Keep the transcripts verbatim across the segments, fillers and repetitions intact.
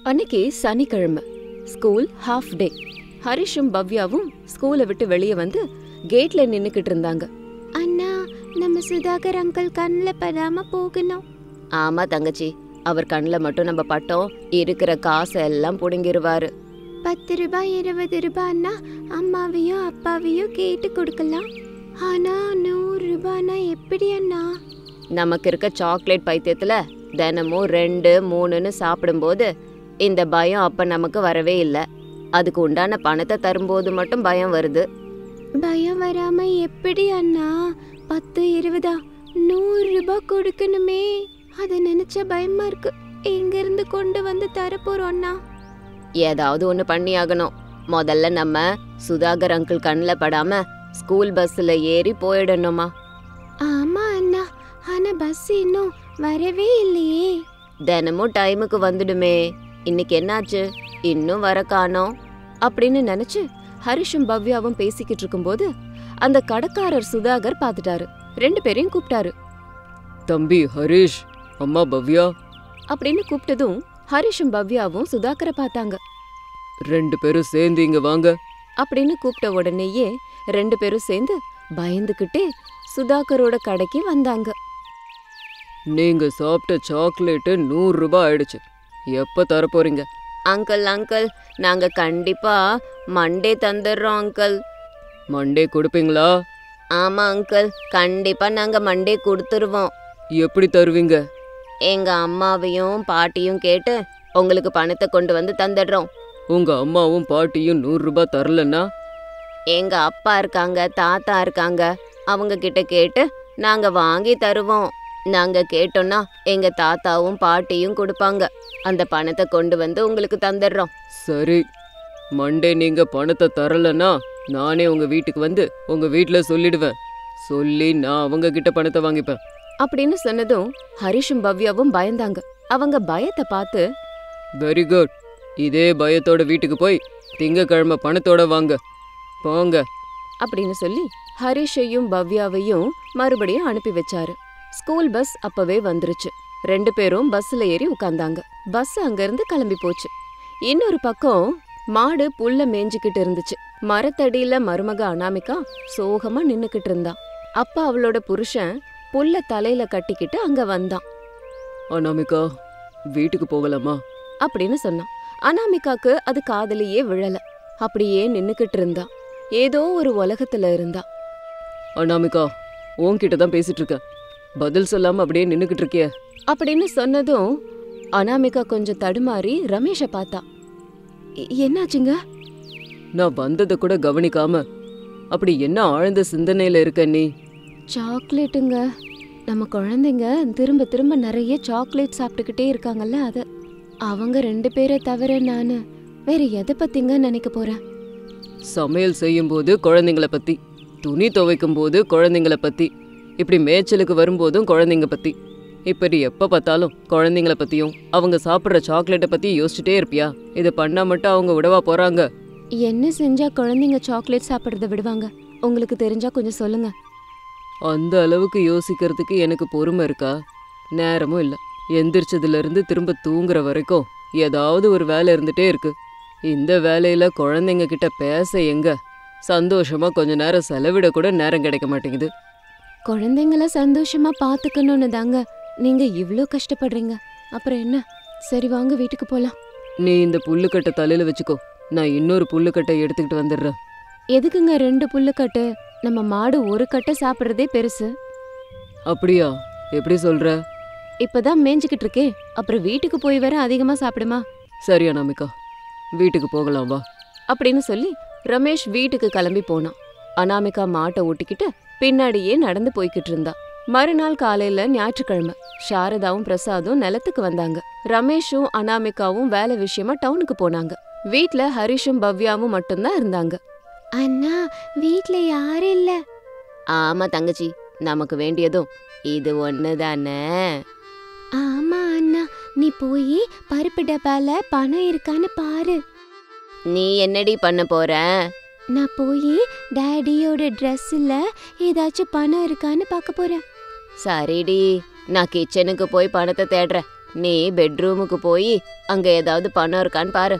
அன்னைக்கு சனிக்கிழமை, school half day. ஹரிஷும் பவ்யாவும் ஸ்கூலை விட்டு வெளியே வந்து கேட்ல நின்னுக்கிட்டு இருந்தாங்க. அண்ணா, நம்ம சுதாகர் அங்கிள் கண்ணில் படாம போகணும். ஆமா தங்கச்சி, அவர் கண்ணில் மட்டும் நம்ம பட்டோம் இருக்கிற காசை எல்லாம் புடுங்கிருவாரு. பத்து ரூபாய் இருபது ரூபாய்னா அம்மாவையும் அப்பாவையும் கேட்டு கொடுக்கலாம். ஆனா நூறு ரூபாய்னா எப்படி அண்ணா? நமக்கு இருக்க சாக்லேட் பைத்தியத்துல தினமும் ரெண்டு மூணுன்னு சாப்பிடும்போது இந்த பயம் அப்ப நமக்கு வரவே இல்லை. அதுக்கு உண்டான பணத்தை தரும்போது மட்டும் பயம் வருது. பயம் வராம எப்படி அண்ணா? பத்து இருபதா நூறு ரூபாய் கொடுக்கணுமே, அதை நினைச்ச பயமா இருக்கு. எங்க இருந்து கொண்டு வந்து தரப்போறோம் அண்ணா? ஏதாவது ஒண்ணு பண்ணி ஆகணும். முதல்ல நம்ம சுதாகர் அங்கிள் கண்ணில் படாம ஸ்கூல் பஸ்ல ஏறி போயிடணுமா? ஆமா அண்ணா, ஆனா பஸ் இன்னும் வரவே இல்லையே. தினமும் டைமுக்கு வந்துடுமே, இன்னைக்கு என்னாச்சு இன்னும் வர காணோம் அப்படின்னு நினைச்சு ஹரிஷும் பவ்யாவும் பேசிக்கிட்டு இருக்கும்போது அந்த கடைக்காரர் சுதாகர் பாத்துட்டாரு. ரெண்டு பேரையும் கூப்பிட்டாரு. தம்பி ஹரிஷ், அம்மா பவ்யா அப்படின்னு கூப்பிட்டதும் ஹரிஷும் பவ்யாவும் சுதாகரை பார்த்தாங்க. ரெண்டு பேரும் சேர்ந்து இங்க வாங்க அப்படின்னு கூப்பிட்ட உடனேயே ரெண்டு பேரும் சேர்ந்து பயந்துகிட்டே சுதாகரோட கடைக்கு வந்தாங்க. நீங்க சாப்பிட்ட சாக்லேட்டு நூறு ரூபாய் ஆயிடுச்சு. எப்ப தரப்போறீங்க? அங்கிள் அங்கிள் நாங்க கண்டிப்பா மண்டே தந்துடுறோம் அங்கிள். மண்டே கொடுப்பீங்களா? ஆமா அங்கிள், கண்டிப்பா நாங்க மண்டே கொடுத்துருவோம். எப்படி தருவீங்க? எங்க அம்மாவையும் பாட்டியும் கேட்டு உங்களுக்கு பணத்தை கொண்டு வந்து தந்துடுறோம். உங்க அம்மாவும் பாட்டியும் நூறு ரூபாய் தரலன்னா? எங்க அப்பா இருக்காங்க, தாத்தா இருக்காங்க, அவங்க கிட்ட கேட்டு நாங்க வாங்கி தருவோம். நாங்க கேட்டோம்னா எங்க தாத்தாவும் பாட்டியும் கொடுப்பாங்க. அந்த பணத்தை கொண்டு வந்து உங்களுக்கு தந்துடுறோம். சரி, மண்டே நீங்க பணத்தை தரலன்னா நானே உங்க வீட்டுக்கு வந்து உங்க வீட்டுல சொல்லிடுவேன். சொல்லி நான் அவங்க கிட்ட பணத்தை வாங்கிப்பேன் அப்படின்னு சொன்னதும் ஹரிஷும் பவ்யாவும் பயந்தாங்க. அவங்க பயத்தை பார்த்து, வெரி குட், இதே பயத்தோட வீட்டுக்கு போய் திங்கக்கிழமை பணத்தோட வாங்க போங்க அப்படின்னு சொல்லி ஹரிஷையும் பவ்யாவையும் மறுபடியும் அனுப்பி வச்சாரு. ஸ்கூல் பஸ் அப்பவே வந்துருச்சு. ரெண்டு பேரும் பஸ்ல ஏறி உட்கார்ந்தாங்க. பஸ் அங்கிருந்து கிளம்பி போச்சு. இன்னொரு பக்கம் மாடு புல்ல மேய்ஞ்சுக்கிட்டு இருந்துச்சு. மரத்தடியில மருமக அனாமிகா சோகமா நின்னுக்கிட்டு இருந்தா. அப்ப அவளோட புருஷன் புல்ல தலையில கட்டிக்கிட்டு அங்க வந்தான். அனாமிகா, வீட்டுக்கு போகலாமா அப்படின்னு சொன்னான். அனாமிகாக்கு அது காதலியே விழல. அப்படியே நின்னுக்கிட்டு இருந்தா. ஏதோ ஒரு உலகத்துல இருந்தா. அனாமிகா, உன்கிட்ட தான் பேசிட்டு இருக்க, பதில் சொல்லாம அப்படியே நின்னுக்கிட்டு இருக்கிய அப்படின்னு சொன்னதும் அனாமிகா கொஞ்சம் தடுமாறி ரமேஷை பார்த்தா. என்னாச்சுங்க? நான் வந்ததை கூட கவனிக்காம அப்படி என்ன ஆழ்ந்த சிந்தனையில இருக்க நீ? சாக்லேட்டுங்க. நம்ம குழந்தைங்க திரும்ப திரும்ப நிறைய சாக்லேட் சாப்பிட்டுக்கிட்டே இருக்காங்கல்ல, அது. அவங்க ரெண்டு பேரை தவிர நானு வேற எதை பத்திங்க நினைக்க போறேன்? சமையல் செய்யும் போது குழந்தைங்கள பத்தி, துணி துவைக்கும் போது குழந்தைங்கள பத்தி, இப்படி மேய்ச்சலுக்கு வரும்போதும் குழந்தைங்க பத்தி, இப்படி எப்ப பார்த்தாலும் குழந்தைங்கள பத்தியும் அவங்க சாப்பிட்ற சாக்லேட்டை பத்தி யோசிச்சுட்டே இருப்பியா? இதை பண்ணா மட்டும் அவங்க விடவா போறாங்க? என்ன செஞ்சா குழந்தைங்க சாக்லேட் சாப்பிட்றத விடுவாங்க? உங்களுக்கு தெரிஞ்சா கொஞ்சம் சொல்லுங்க. அந்த அளவுக்கு யோசிக்கிறதுக்கு எனக்கு பொறுமை இருக்கா? நேரமும் இல்லை. எந்திரிச்சதுல இருந்து திரும்ப தூங்குற வரைக்கும் ஏதாவது ஒரு வேலை இருந்துட்டே இருக்கு. இந்த வேலையில குழந்தைங்க கிட்ட பேச எங்க சந்தோஷமா கொஞ்ச நேரம் செலவிட கூட நேரம் கிடைக்க மாட்டேங்குது. குழந்தைங்கள சந்தோஷமா பாத்துக்கணும்னு தாங்க நீங்க இவ்ளோ கஷ்டப்படுறீங்க. அப்புறம் என்ன? சரி வாங்க வீட்டுக்கு போலாம். நீ இந்த புல்லுக்கட்டை தலையில வச்சுக்கோ, நான் இன்னொரு புல்லுக்கட்டை எடுத்துக்கிட்டு வந்துடுறேன். எதுக்குங்க ரெண்டு புல்லுக்கட்டு? நம்ம மாடு ஒரு கட்டை சாப்பிட்றதே பெருசு. அப்படியா? எப்படி சொல்ற? இப்பதான் மேய்ஞ்சுக்கிட்டு இருக்கே, அப்புறம் வீட்டுக்கு போய் வர அதிகமா சாப்பிடுமா? சரி அனாமிகா, வீட்டுக்கு போகலாம் வா அப்படின்னு சொல்லி ரமேஷ் வீட்டுக்கு கிளம்பி போனான். அனாமிகா மாட்டை ஓட்டிக்கிட்டு பின்னாடியே நடந்து போய்கிட்டு இருந்தா. மறுநாள் காலையில ஞாயிற்றுக்கிழமை. சாரதாவும் பிரசாதும் நிலத்துக்கு வந்தாங்க. ரமேஷும் அனாமிகாவும் வேலை விஷயமா டவுனுக்கு போனாங்க. வீட்ல ஹரிஷும் பவ்யாவும் மட்டும்தான் இருந்தாங்க. அண்ணா, வீட்ல யாரும் இல்ல. ஆமா தங்கச்சி, நமக்கு வேண்டியதும் இது ஒண்ணுதானே. ஆமா அண்ணா, நீ போய் பருப்பு டப்பால பணம் இருக்கான்னு பாரு. நீ என்னடி பண்ண போற? நான் போய் டாடியோட ட்ரெஸ்ல ஏதாச்சும் பணம் இருக்கான்னு பார்க்க போறேன். சரிடி, நான் கிச்சனுக்கு போய் பணத்தை தேடுறேன். நீ பெட்ரூமுக்கு போய் அங்க ஏதாவது பணம் இருக்கான்னு பாரு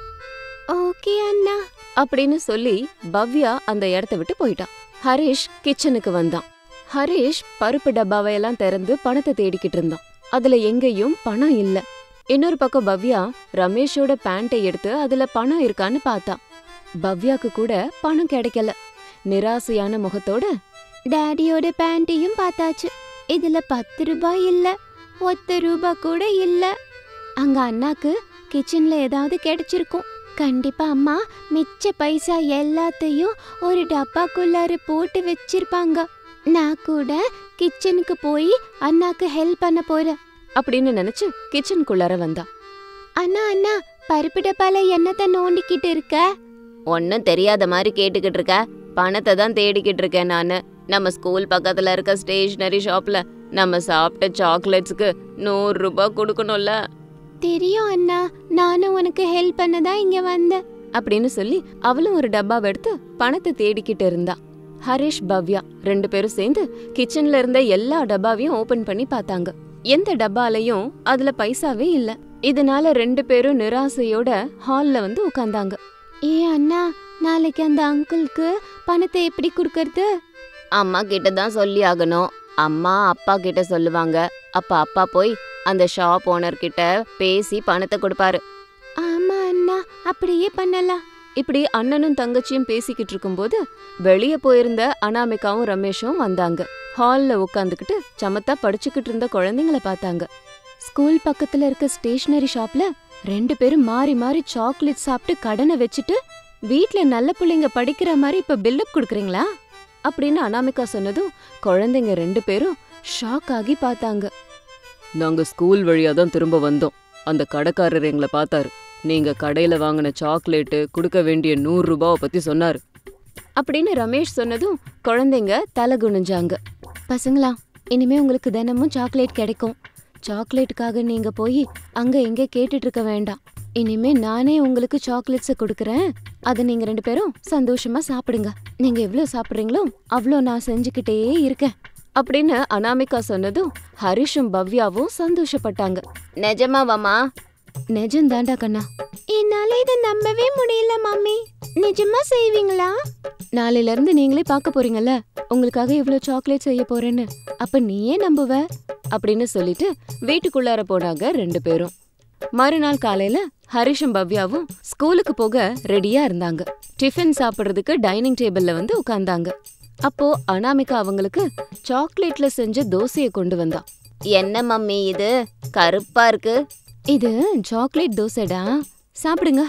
ஓகே அண்ணா அப்படின்னு சொல்லி பவ்யா அந்த இடத்த விட்டு போயிட்டான். ஹரிஷ் கிச்சனுக்கு வந்தான். ஹரிஷ் பருப்பு டப்பாவையெல்லாம் திறந்து பணத்தை தேடிக்கிட்டு இருந்தான். அதுல எங்கேயும் பணம் இல்ல. இன்னொரு பக்கம் பவ்யா ரமேஷோட பேண்ட்டை எடுத்து அதுல பணம் இருக்கான்னு பார்த்தா. பவ்யாக்கு கூட பணம் கிடைக்கல. நிராசையான முகத்தோட டாடியோட பேண்ட்டையும் பார்த்தாச்சு. இதுல பத்து ரூபாய் இல்ல, ஒத்த ரூபா கூட இல்ல. அங்க அண்ணாக்கு கிச்சன்ல ஏதாவது கிடைச்சிருக்கும். கண்டிப்பா அம்மா மிச்ச பைசா எல்லாத்தையும் ஒரு டப்பாக்குள்ளார போட்டு வச்சிருப்பாங்க. நான் கூட கிச்சனுக்கு போய் அண்ணாக்கு ஹெல்ப் பண்ண போறேன் அப்படின்னு நினைச்சு கிச்சனுக்குள்ளார வந்தா. அண்ணா அண்ணா பருப்பு டப்பால என்னத்த நோண்டிக்கிட்டு இருக்க? ஒன்னும் தெரியாத மாதிரி கேட்டுக்கிட்டு இருக்க. பணத்தை தான் தேடிக்கிட்டு இருக்கேன் நானு. நம்ம ஸ்கூல் பக்கத்துல இருக்க ஸ்டேஷனரி ஷாப்ல நம்ம சாப்பிட்ட சாக்லேட்ஸ்க்கு நூறு ரூபாய் கொடுக்கணும்ல. தெரியும் அண்ணா, நானும் உனக்கு ஹெல்ப் பண்ணதான் இங்க வந்தேன் அப்படின்னு சொல்லி அவளும் ஒரு டப்பாவை எடுத்து பணத்தை தேடிக்கிட்டு இருந்தா. ஹரிஷ் பவ்யா ரெண்டு பேரும் சேர்ந்து கிச்சன்ல இருந்த எல்லா டப்பாவையும் ஓபன் பண்ணி பார்த்தாங்க. எந்த டப்பாலையும் அதுல பைசாவே இல்ல. இதனால ரெண்டு பேரும் நிராசையோட ஹால்ல வந்து உட்கார்ந்தாங்க. ஏ அண்ணா, நாளைக்கு அந்த அங்கிளுக்கு பணத்தை எப்படி குடுக்கறது? அம்மா கிட்ட தான் சொல்லி ஆகணும். அம்மா அப்பா கிட்ட சொல்லுவாங்க. அப்ப அப்பா போய் அந்த ஷாப் ஓனர் கிட்ட பேசி பணத்தை கொடுப்பாரு. ஆமா அண்ணா, அப்படியே பண்ணலாம். இப்படி அண்ணனும் தங்கச்சியும் பேசிக்கிட்டு இருக்கும்போது வெளியே போயிருந்த அனாமிகாவும் ரமேஷும் வந்தாங்க. ஹால்ல உட்காந்துக்கிட்டு சமத்தா படிச்சுக்கிட்டு இருந்த குழந்தைங்களை பார்த்தாங்க. ஸ்கூல் பக்கத்துல இருக்க ஸ்டேஷனரி ஷாப்ல ரெண்டு பேரும் மாறி மாறி சாக்லேட் சாப்பிட்டு கடனை வச்சுட்டு வீட்ல நல்ல பிள்ளைங்க படிக்கிற மாதிரி இப்ப பில்லுப் கொடுக்குறீங்களா அப்படின்னு அனாமிகா சொன்னதும் குழந்தைங்க ரெண்டு பேரும் ஷாக் ஆகி பார்த்தாங்க. நாங்க ஸ்கூல் வழியா தான் திரும்ப வந்தோம். அந்த கடைக்காரர் எங்களை பார்த்தாரு. நீங்க கடையில வாங்கின சாக்லேட்டு கொடுக்க வேண்டிய நூறு ரூபாவை பத்தி சொன்னாரு அப்படின்னு ரமேஷ் சொன்னதும் குழந்தைங்க தலை குனிஞ்சாங்க. பசங்களா, இனிமே உங்களுக்கு தினமும் சாக்லேட் கிடைக்கும். சாக்லேட்டுக்காக நீங்க போய் அங்க எங்க கேட்டுட்டு இருக்க வேண்டாம். இனிமே நானே உங்களுக்கு சாக்லேட்ஸை கொடுக்கறேன். அதை நீங்க ரெண்டு பேரும் சந்தோஷமா சாப்பிடுங்க. நீங்க எவ்வளவு சாப்பிடுறீங்களோ அவ்வளோ நான் செஞ்சுக்கிட்டே இருக்கேன் அப்படின்னு அனாமிகா சொன்னதும் ஹரிஷும் பவ்யாவும் சந்தோஷப்பட்டாங்க. நிஜமாவாமா? நிஜம்தாண்டா கண்ணா. என்னால இதை நம்பவே முடியல மம்மி. நிஜமா செய்வீங்களா? நாளையில இருந்து நீங்களே பார்க்க போறீங்கல்ல, உங்களுக்காக இவ்வளவு சாக்லேட் செய்ய போறேன்னு. அப்ப நீயே நம்புவ அப்படின்னு சொல்லிட்டு வீட்டுக்குள்ளார போனாங்க ரெண்டு பேரும். மறுநாள் காலையில ஹரிஷும் பவ்யாவும் ஸ்கூலுக்கு போக ரெடியா இருந்தாங்க. டிஃபன் சாப்பிடுறதுக்கு டைனிங் டேபிள்ல வந்து உட்கார்ந்தாங்க. அப்போ அனாமிகா அவங்களுக்கு சாக்லேட்ல செஞ்ச தோசையை கொண்டு வந்தா. என்ன மம்மி இது கருப்பா இருக்கு? இது சாக்லேட் தோசைடா, சாப்பிடுங்க.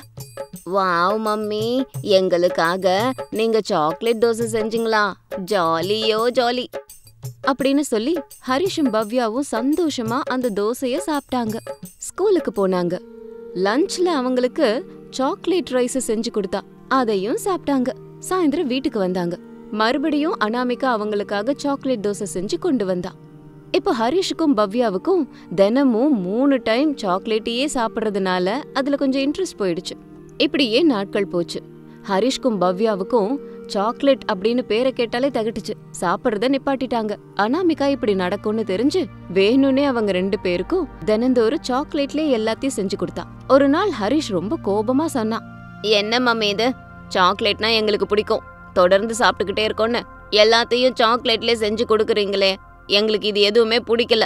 வாவ் மம்மி, எங்களுக்காக நீங்க சாக்லேட் தோசை செஞ்சீங்களா? ஜாலியோ ஜாலி அப்படின்னு சொல்லி ஹரிஷும் பவ்யாவும் சந்தோஷமா அந்த தோசைய சாப்பிட்டாங்க. ஸ்கூலுக்கு போனாங்க. லஞ்ச்ல அவங்களுக்கு சாக்லேட் ரைஸ் செஞ்சு கொடுத்தா, அதையும் சாப்பிட்டாங்க. சாயந்தரம் வீட்டுக்கு வந்தாங்க. மறுபடியும் அனாமிகா அவங்களுக்காக சாக்லேட் தோசை செஞ்சு கொண்டு வந்தா. இப்போ ஹரிஷுக்கும் பவ்யாவுக்கும் தினமும் மூணு டைம் சாக்லேட்டையே சாப்பிட்றதுனால அதுல கொஞ்சம் இன்ட்ரெஸ்ட் போயிடுச்சு. இப்படியே நாட்கள் போச்சு. ஹரிஷ்கும் பவ்யாவுக்கும் சாக்லேட் அப்படின்னு பேரை கேட்டாலே தகட்டுச்சு. சாப்பிட்றத நிப்பாட்டிட்டாங்க. அனாமிகா இப்படி நடக்கும்னு தெரிஞ்சு வேணும்னே அவங்க ரெண்டு பேருக்கும் தினந்தோறும் சாக்லேட்லயே எல்லாத்தையும் செஞ்சு கொடுத்தா. ஒரு நாள் ஹரிஷ் ரொம்ப கோபமா சொன்னான். என்ன மம்மி இது? சாக்லேட்னா எங்களுக்கு பிடிக்கும், தொடர்ந்து சாப்பிட்டுக்கிட்டே இருக்கோன்னு எல்லாத்தையும் சாக்லேட்லயே செஞ்சு கொடுக்குறீங்களே, எங்களுக்கு இது எதுவுமே பிடிக்கல.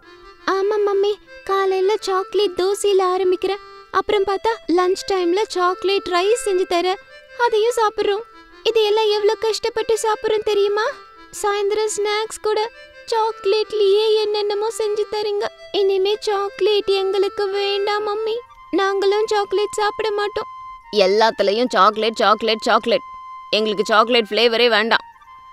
ஆமா மம்மி, காலையில சாக்லேட் தோசையில ஆரம்பிக்கிற, அப்புறம் பார்த்தா லஞ்ச் டைம்ல சாக்லேட் ரைஸ் செஞ்சு தர, அதையும் சாப்பிடுறோம். இதையெல்லாம் எவ்வளவு கஷ்டப்பட்டு சாப்பிடுறோம் தெரியுமா? சாயந்தரம் ஸ்நாக்ஸ் கூட சாக்லேட்லயே என்னென்னமோ செஞ்சு தரீங்க. இனிமே சாக்லேட் எங்களுக்கு வேண்டாம் மம்மி, நாங்களும் சாக்லேட் சாப்பிட மாட்டோம். எல்லாத்துலயும் சாக்லேட் சாக்லேட் சாக்லேட், எங்களுக்கு சாக்லேட் ஃப்ளேவரே வேண்டாம்.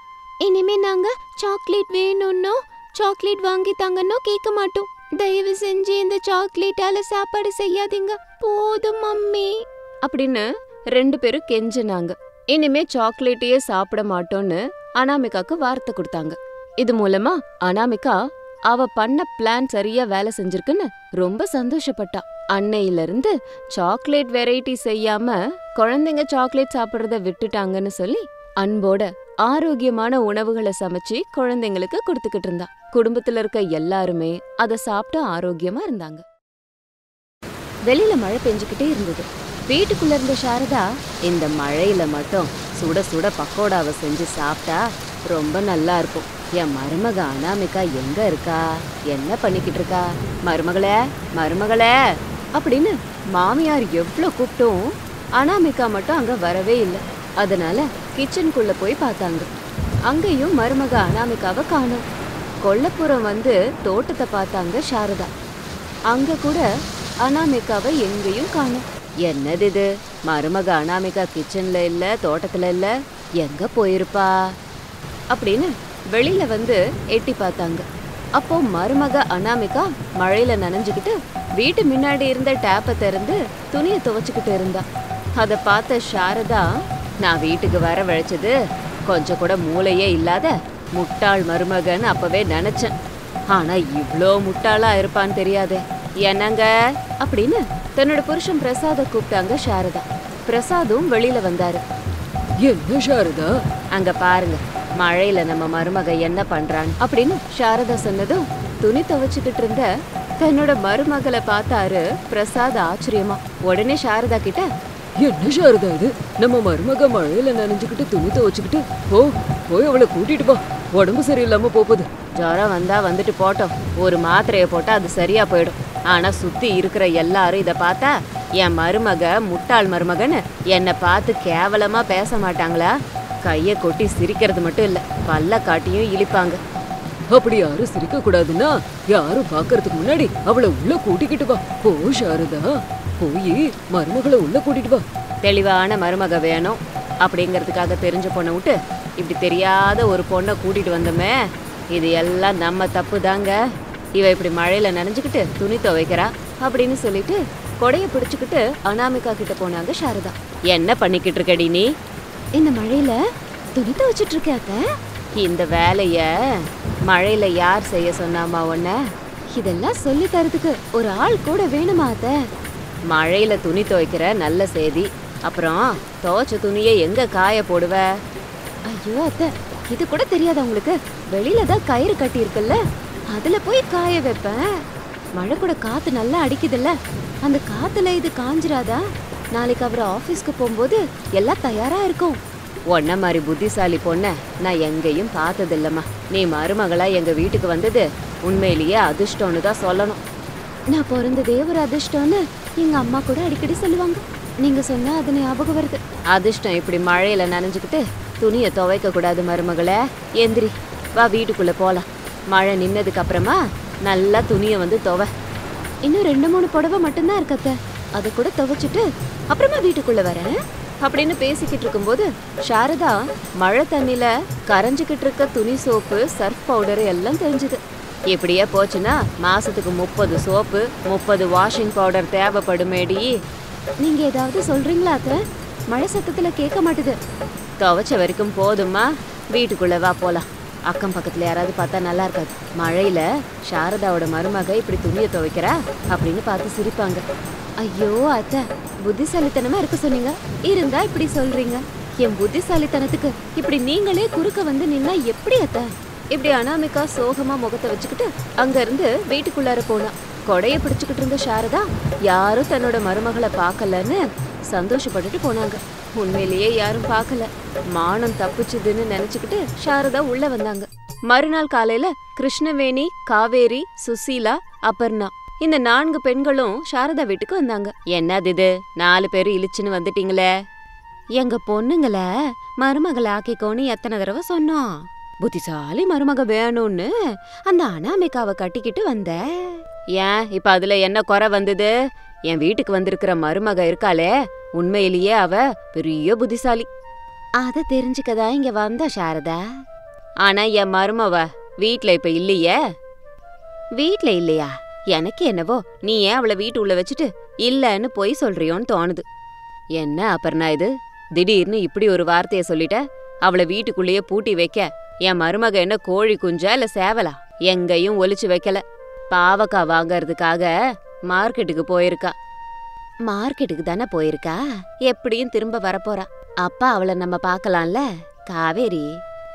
இனிமே நாங்க சாக்லேட் வேணும்னோ சாக்லேட் வாங்கி தாங்கன்னோ கேட்க மாட்டோம். தயவு செஞ்சு இந்த சாக்லேட்டால சாப்பாடு செய்யாதீங்க, போதும் மம்மி அப்படின்னு ரெண்டு பேரும் கெஞ்சினாங்க. இனிமே சாக்லேட்டையே சாப்பிட மாட்டோம்னு அனாமிகாக்கு வார்த்தை கொடுத்தாங்க. இது மூலமா அனாமிகா அவ பண்ண பிளான் சரியா வேலை செஞ்சிருக்குன்னு ரொம்ப சந்தோஷப்பட்டா. அன்னையில இருந்து சாக்லேட் வெரைட்டி செய்யாம குழந்தைங்க சாக்லேட் சாப்பிடுறத விட்டுட்டாங்கன்னு சொல்லி அன்போட ஆரோக்கியமான உணவுகளை சமைச்சு குழந்தைங்களுக்கு கொடுத்துக்கிட்டு இருந்தா. குடும்பத்துல இருக்க எல்லாருமே அதை சாப்பிட்டு ஆரோக்கியமா இருந்தாங்க. வெளியில மழை பெஞ்சுக்கிட்டே இருந்தது. வீட்டுக்குள்ள இருந்த சாரதா, இந்த மழையில மட்டும் சுட சுட பக்கோடாவை செஞ்சு சாப்பிட்டா ரொம்ப நல்லா இருக்கும். என் மருமக அனாமிகா எங்க இருக்கா, என்ன பண்ணிக்கிட்டு இருக்கா, மருமகளே மருமகளே அப்படின்னு மாமியார் எவ்வளோ கூப்பிட்டும் அனாமிகா மட்டும் அங்க வரவே இல்லை. அதனால கிச்சனுக்குள்ள போய் பார்த்தாங்க. அங்கேயும் மருமக அனாமிகாவை காணோம். கொல்லப்புறம் வந்து தோட்டத்தை பார்த்தாங்க சாரதா. அங்க கூட அனாமிகாவை எங்கேயும் காணோம். என்னது இது, மருமக அனாமிகா கிச்சன்ல இல்ல, தோட்டத்துல இல்ல, எங்க போயிருப்பா அப்படின்னு வெளியில வந்து எட்டி பார்த்தாங்க. அப்போ மருமக அனாமிகா மழையில நனைஞ்சுக்கிட்டு வீட்டு முன்னாடி இருந்த டேப்பை திறந்து துணியை துவைச்சுக்கிட்டு இருந்தா. அதை பார்த்த சாரதா, நான் வீட்டுக்கு வர வழைச்சது கொஞ்சம் கூட மூளையே இல்லாத முட்டாள் மருமகன்னு அப்பவே நினைச்சேன். ஆனா இவ்ளோ முட்டாளா இருப்பான்னு தெரியாதே. என்னங்க அப்படின்னு தன்னோட புருஷன் பிரசாத கூப்பிட்டாங்க சாரதா. பிரசாதும் வெளியில வந்தாரு. என்ன சாரதா, அங்க பாருங்க மழையில நம்ம மருமக என்ன பண்றான் அப்படின்னு சாரதா சொன்னதும் துணி துவைச்சுக்கிட்டு இருந்த தன்னோட மருமகளை பார்த்தாரு பிரசாத் ஆச்சரியமா. உடனே சாரதா கிட்ட, என்ன சாரதா இது, நம்ம மருமக மழையில நனைஞ்சுக்கிட்டு துணி துவைச்சுக்கிட்டு போ போய் அவளை கூட்டிட்டு போ, உடம்பு சரியில்லாம போகுது. ஜுரம் வந்தா வந்துட்டு போட்டோம், ஒரு மாத்திரைய போட்டா அது சரியா போயிடும். ஆனா சுத்தி இருக்கிற எல்லாரும் இத பார்த்தா என் மருமக முட்டாள் மருமகன்னு என்னை பார்த்து கேவலமா பேச மாட்டாங்களா? கைய கொட்டி சிரிக்கிறது மட்டும் இல்ல, பல்ல காட்டியும் இழிப்பாங்க. அப்படி யாரும் சிரிக்க கூடாதுன்னா யாரும் பாக்குறதுக்கு முன்னாடி அவளை உள்ள கூட்டிக்கிட்டு வா. போ சாரதா, போய் மருமகளை உள்ள கூட்டிட்டு வா. தெளிவான மருமக வேணும் அப்படிங்கறதுக்காக தெரிஞ்ச பொண்ணை விட்டு இப்படி தெரியாத ஒரு பொண்ணை கூட்டிட்டு வந்தோமே, இது எல்லாம் நம்ம தப்பு தாங்க. இவ இப்படி மழையில நனைஞ்சுக்கிட்டு துணி துவைக்கிறா அப்படின்னு சொல்லிட்டு கொடைய பிடிச்சுக்கிட்டு அனாமிகா கிட்ட போனாங்க சாரதா. என்ன பண்ணிக்கிட்டு இருக்கடி நீ? இந்த மழையில துணி துவைச்சிட்டு இருக்காத. இந்த வேலைய மழையில யார் செய்ய சொன்னாமா உன்ன? இதெல்லாம் சொல்லி தரதுக்கு ஒரு ஆள் கூட வேணுமா அத்த? மழையில துணி துவைக்கிற நல்ல செய்தி, அப்புறம் துவைச்ச துணியை எங்க காய போடுவ? ஐயோ அத்தை, இது கூட தெரியாத உங்களுக்கு? வெளியில தான் கயிறு கட்டி இருக்குல்ல, அதுல போய் காய வைப்பேன். மழை கூட காத்து நல்லா அடிக்குதுல்ல, அந்த காத்துல இது காஞ்சிராதா? நாளைக்கு அவர் ஆபீஸ்க்கு போகும்போது எல்லாம் தயாரா இருக்கும். உன்ன மாதிரி புத்திசாலி பொண்ண நான் எங்கேயும் பார்த்ததில்லம்மா. நீ மருமகளா எங்க வீட்டுக்கு வந்தது உண்மையிலேயே அதிர்ஷ்டம்னு தான் சொல்லணும். நான் பிறந்ததே ஒரு அதிர்ஷ்டம்னு எங்க அம்மா கூட அடிக்கடி சொல்லுவாங்க. நீங்க சொன்னா அது ஞாபகம் வருது. அதிர்ஷ்டம் இப்படி மழையில நனைஞ்சுக்கிட்டு துணியை துவைக்க கூடாது மருமகளே. எந்திரி, வா வீட்டுக்குள்ள போலாம். மழை நின்னதுக்கு அப்புறமா நல்லா துணியை வந்து துவை. இன்னும் ரெண்டு மூணு புடவை மட்டும்தான் இருக்கத்த, அதை கூட துவைச்சிட்டு அப்புறமா வீட்டுக்குள்ள வரேன் அப்படின்னு பேசிக்கிட்டு இருக்கும்போது சாரதா மழை தண்ணில கரைஞ்சிக்கிட்டு இருக்க துணி சோப்பு, சர்ஃப் பவுடர் எல்லாம் தெரிஞ்சுது. இப்படியே போச்சுன்னா மாசத்துக்கு முப்பது சோப்பு, முப்பது வாஷிங் பவுடர் தேவைப்படுமேடி. நீங்க ஏதாவது சொல்றீங்களா அத்த? மழை சத்தத்துல கேட்க மாட்டுது. துவைச்ச வரைக்கும் போதுமா, வீட்டுக்குள்ள வா போலாம். அக்கம் பக்கத்துல யாராவது பார்த்தா நல்லா இருக்காது. மழையில சாரதாவோட மருமக இப்படி துணியை துவைக்கிறா அப்படின்னு பார்த்து சிரிப்பாங்க. ஐயோ அத்த, புத்திசாலித்தனமா இருக்க சொன்னீங்க, இருந்தா இப்படி சொல்றீங்க. என் புத்திசாலித்தனத்துக்கு இப்படி நீங்களே குறுக்க வந்து நின்னா எப்படி அத்த? இப்படி அனாமிகா சோகமா முகத்தை வச்சுக்கிட்டு அங்க இருந்து வீட்டுக்குள்ளார போனா. கொடைய பிடிச்சுக்கிட்டு இருந்த சாரதா யாரும் தன்னோட மருமகளை பார்க்கலன்னு சந்தோஷப்பட்டுட்டு போனாங்க. உண்மையிலேயே யாரும் பார்க்கல, மானம் தப்புச்சுதுன்னு நினைச்சுக்கிட்டு சாரதா உள்ள வந்தாங்க. மறுநாள் காலையில கிருஷ்ணவேணி, காவேரி, சுசீலா, அபர்ணா இந்த நான்கு பெண்களும் சாரதா வீட்டுக்கு வந்தாங்க. என்னது இது, நாலு பேரும் இழிச்சுன்னு வந்துட்டீங்களே? எங்க பொண்ணுங்கள மருமகளை ஆக்கிக்கோன்னு எத்தனை தடவை சொன்னோம். புத்திசாலி மருமக வேணும்னு அந்த அனாமிகாவை கட்டிக்கிட்டு வந்த. ஏன் இப்ப அதுல என்ன குறை வந்தது? என் வீட்டுக்கு வந்திருக்கிற மருமக இருக்காளே, உண்மையிலேயே அவ பெரிய புத்திசாலி. அத தெரிஞ்சுக்கதான் இங்க வந்த சாரதா. ஆனா என் மருமவ வீட்ல இப்ப இல்லையே. வீட்ல இல்லையா? எனக்கு என்னவோ நீ ஏன் அவளை வீட்டு உள்ள வச்சுட்டு இல்லன்னு போய் சொல்றியோன்னு தோணுது. என்ன அபர்ணா இது, திடீர்னு இப்படி ஒரு வார்த்தைய சொல்லிட்ட? அவளை வீட்டுக்குள்ளேயே பூட்டி வைக்க என் மருமக என்ன கோழி குஞ்சா இல்ல சேவலா? எங்கேயும் ஒளிச்சு வைக்கல. பாவக்கா வாங்கறதுக்காக மார்க்கெட்டுக்கு போயிருக்கா. மார்க்கெட்டுக்கு தானே போயிருக்கா, எப்படியும் திரும்ப வரப்போறா. அப்பா அவளை நம்ம பார்க்கலாம்ல? காவேரி,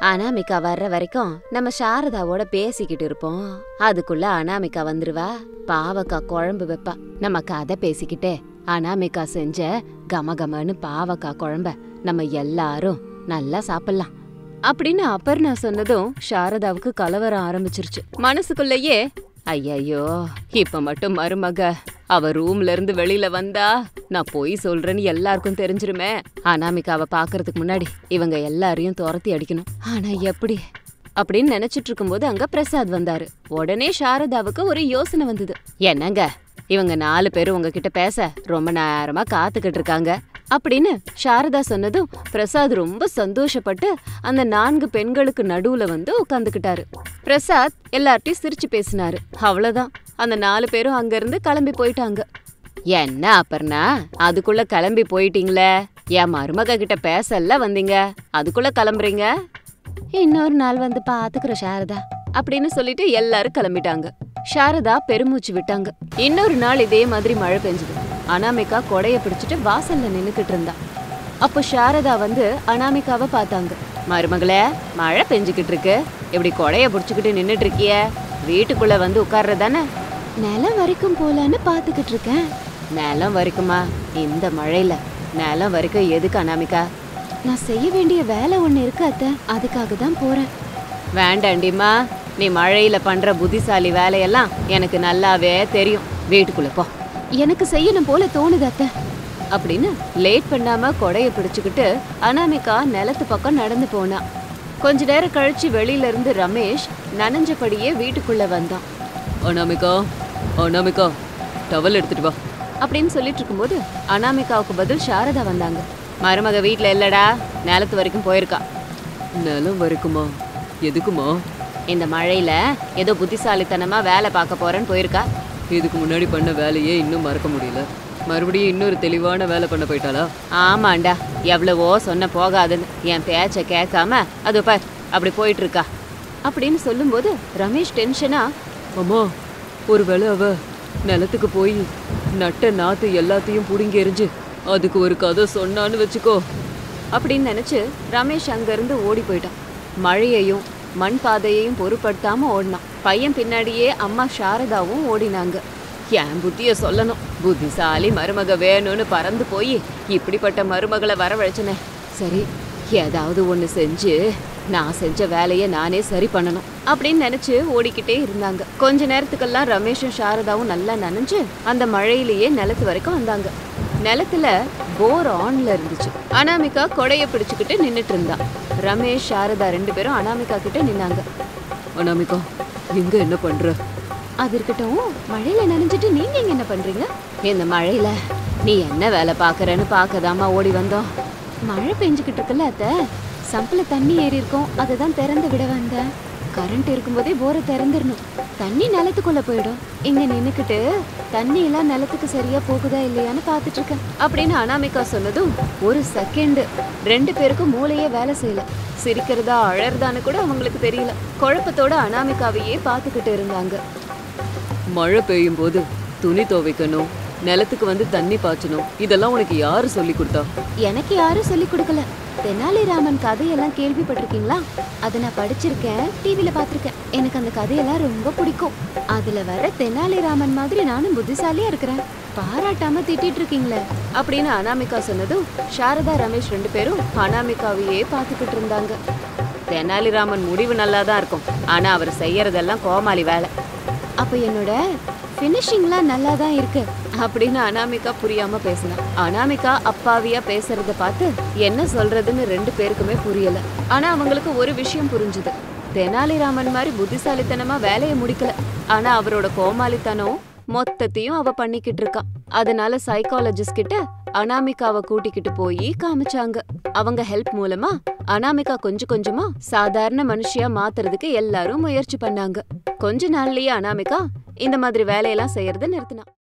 அனாமிகா வர்ற வரைக்கும் நம்ம சாரதாவோட பேசிக்கிட்டு இருப்போம். அதுக்குள்ள அனாமிகா வந்துருவா. பாவக்கா குழம்பு வைப்பா. நம்ம கதை பேசிக்கிட்டே அனாமிகா செஞ்ச கமகமன்னு பாவக்கா குழம்ப நம்ம எல்லாரும் நல்லா சாப்பிடலாம் அப்படின்னு அப்பர்ணா சொன்னதும் சாரதாவுக்கு கலவரம் ஆரம்பிச்சிருச்சு. மனசுக்குள்ளேயே ஐயையோ, இப்ப மட்டும் மருமக அவ ரூம்ல இருந்து வெளியில வந்தா நான் போய் சொல்றேன்னு எல்லாருக்கும் தெரிஞ்சிருமே. அனாமிகாவை பாக்குறதுக்கு முன்னாடி இவங்க எல்லாரையும் துரத்தி அடிக்கணும். ஆனா எப்படி அப்படின்னு நினைச்சிட்டு இருக்கும்போது அங்க பிரசாத் வந்தாரு. உடனே சாரதாவுக்கு ஒரு யோசனை வந்தது. என்னங்க, இவங்க நாலு பேரும் உங்ககிட்ட பேச ரொம்ப நேரமா காத்துக்கிட்டு இருக்காங்க அப்படின்னு சாரதா சொன்னதும் பிரசாத் ரொம்ப சந்தோஷப்பட்டு அந்த நான்கு பெண்களுக்கு நடுவுல வந்து உட்காந்துக்கிட்டாரு. பிரசாத் எல்லார்ட்டையும் சிரிச்சு பேசினாரு. அவ்வளவுதான், அந்த நாலு பேரும் அங்க இருந்து கிளம்பி போயிட்டாங்க. என்ன அப்பர்ணா, அதுக்குள்ள கிளம்பி போயிட்டீங்களே? என் மருமக கிட்ட பேசல வந்தீங்க, அதுக்குள்ள கிளம்புறீங்க? இன்னொரு நாள் வந்து பாத்துக்கிற சாரதா அப்படின்னு சொல்லிட்டு எல்லாரும் கிளம்பிட்டாங்க. சாரதா பெருமூச்சு விட்டாங்க. இன்னொரு நாள் இதே மாதிரி மழை பெஞ்சது. அனாமிகா கொடைய பிடிச்சிட்டு வாசல்ல நின்னுக்கிட்டு இருந்தா. அப்போ சாரதா வந்து அனாமிகாவை பார்த்தாங்க. மருமகளே, மழை பெஞ்சுக்கிட்டு இருக்கு, இப்படி கொடைய பிடிச்சுக்கிட்டு நின்னுட்டு இருக்கிய, வீட்டுக்குள்ள வந்து உட்கார்றதானே? நிலம் வரைக்கும் போலான்னு பாத்துக்கிட்டு இருக்கேன். நிலம் வரைக்குமா? இந்த மழையில நிலம் வரைக்கும் எதுக்கு அனாமிகா? நான் செய்ய வேண்டிய வேலை ஒண்ணு இருக்கு அத்தை, அதுக்காக தான் போறேன். வேண்டாண்டிமா, நீ மழையில பண்ற புத்திசாலி வேலையெல்லாம் எனக்கு நல்லாவே தெரியும். வீட்டுக்குள்ள போ. எனக்கு செய்யணும் போல தோணுது அத்தை அப்படின்னு லேட் பண்ணாம கொடைய பிடிச்சுக்கிட்டு அனாமிகா நிலத்து பக்கம் நடந்து போனா. கொஞ்ச நேரம் கழிச்சு வெளியில இருந்து ரமேஷ் நனைஞ்சபடியே வீட்டுக்குள்ள வந்தான். அனாமிகா, அனாமிகா, டவல் எடுத்துட்டு வா அப்படின்னு சொல்லிட்டு இருக்கும்போது அனாமிகாவுக்கு பதில் சாரதா வந்தாங்க. மருமக வீட்டுல இல்லடா, நிலத்து வரைக்கும் போயிருக்கா. நிலம் வரைக்குமா? எதுக்குமா? இந்த மழையில ஏதோ புத்திசாலித்தனமா வேலை பார்க்க போறேன்னு போயிருக்கா. இதுக்கு முன்னாடி பண்ண வேலையே இன்னும் மறக்க முடியல. மறுபடியும் இன்னொரு தெளிவான வேலை பண்ண போயிட்டாளா? ஆமாண்டா, எவ்வளவோ சொன்ன போகாதுன்னு என் பேச்ச கேட்காம அது பார் அப்படி போயிட்டு இருக்கா அப்படின்னு சொல்லும்போது ரமேஷ் டென்ஷனா, அம்மா, ஒருவேளை அவ நிலத்துக்கு போய் நட்ட நாத்து எல்லாத்தையும் புடுங்கி எறிஞ்சு அதுக்கு ஒரு கதை சொன்னான்னு வச்சுக்கோ அப்படின்னு நினைச்சு ரமேஷ் அங்கிருந்து ஓடி போயிட்டான். மழையையும் மண் பாதையையும் பொருட்படுத்தாம ஓடினான். பையன் பின்னாடியே அம்மா சாரதாவும் ஓடினாங்க. என் புத்திய சொல்லணும், புத்திசாலி மருமக வேணும்னு பறந்து போய் இப்படிப்பட்ட மருமகளை வரவழைச்சனே. சரி, ஏதாவது ஒண்ணு செஞ்சு நான் செஞ்ச வேலையை நானே சரி பண்ணணும் அப்படின்னு நினைச்சு ஓடிக்கிட்டே இருந்தாங்க. கொஞ்ச நேரத்துக்கெல்லாம் ரமேஷும் சாரதாவும் நல்லா நனைஞ்சு அந்த மழையிலேயே நிலத்து வரைக்கும் வந்தாங்க. நிலத்துல போர் ஆன்ல இருந்துச்சு. அனாமிகா கொடைய பிடிச்சுக்கிட்டு நின்னுட்டு இருந்தா. ரமேஷ் சாரதா ரெண்டு பேரும் அனாமிகா கிட்ட நின்னாங்க. அனாமிகா, எங்க என்ன பண்ற? அது இருக்கட்டும், மழையில நனைஞ்சிட்டு நீங்க எங்க என்ன பண்றீங்க? இந்த மழையில நீ என்ன வேலை பாக்குறன்னு பாக்கதாமா ஓடி வந்தோம். மழை பெஞ்சுக்கிட்டு இருக்குல்ல அத்தை, சம்பிள தண்ணி ஏறி இருக்கும், அதை தான் திறந்து விட வந்தேன். கரண்ட் இருக்கும்போதே போரை திறந்துடணும், தண்ணி நிலத்துக்குள்ள போயிடும். இங்க நின்னுக்கிட்டு தண்ணி எல்லாம் நிலத்துக்கு சரியா போகுதா இல்லையான்னு பாத்துட்டு இருக்கேன் அப்படின்னு அனாமிகா சொன்னதும் ஒரு செகண்ட் ரெண்டு பேருக்கும் மூளையே வேலை செய்யல. சிரிக்கிறதா அழறதான்னு கூட அவங்களுக்கு தெரியல. குழப்பத்தோட அனாமிகாவையே பாத்துக்கிட்டு இருந்தாங்க. மழை பெய்யும் போது துணி துவைக்கணும், நிலத்துக்கு வந்து தண்ணி பாய்ச்சணும், இதெல்லாம் உனக்கு யாரு சொல்லி கொடுத்தா? எனக்கு யாரும் சொல்லி கொடுக்கல. தெனாலிராமன் கதையெல்லாம் கேள்விப்பட்டிருக்கீங்களா? அதை நான் படிச்சிருக்கேன், டிவில பாத்திருக்கேன். எனக்கு அந்த கதையெல்லாம் ரொம்ப பிடிக்கும். அதுல வர தெனாலிராமன் மாதிரி நானும் புத்திசாலியா இருக்கிறேன். பாராட்டாம திட்டிட்டு இருக்கீங்களே அப்படின்னு அனாமிகா சொன்னதும் சாரதா ரமேஷ் ரெண்டு பேரும் அனாமிகாவையே பாத்துக்கிட்டு இருந்தாங்க. தெனாலிராமன் முடிவு நல்லாதான் இருக்கும், ஆனா அவர் செய்யறதெல்லாம் கோமாளி வேலை. அப்ப என்னோட ஃபினிஷிங்லாம் நல்லா தான் இருக்கு அப்படின்னு அனாமிகா புரியாம பேசினா. அனாமிகா அப்பாவியா பேசுறத பார்த்து என்ன சொல்றதுன்னு ரெண்டு பேருக்குமே புரியல. ஆனா அவங்களுக்கு ஒரு விஷயம் புரிஞ்சுது. தெனாலிராமன் மாதிரி புத்திசாலித்தனமா வேலையை முடிக்கல, ஆனா அவரோட கோமாளித்தனம் மொத்தத்தையும் அவ பண்ணிக்கிட்டு இருக்கா. அதனால சைக்காலஜிஸ்ட் கிட்ட அனாமிகாவை கூட்டிக்கிட்டு போய் காமிச்சாங்க. அவங்க ஹெல்ப் மூலமா அனாமிகா கொஞ்சம் கொஞ்சமா சாதாரண மனுஷியா மாத்துறதுக்கு எல்லாரும் முயற்சி பண்ணாங்க. கொஞ்ச நாள்லயே அனாமிகா இந்த மாதிரி வேலையெல்லாம் செய்யறத நிறுத்தினா.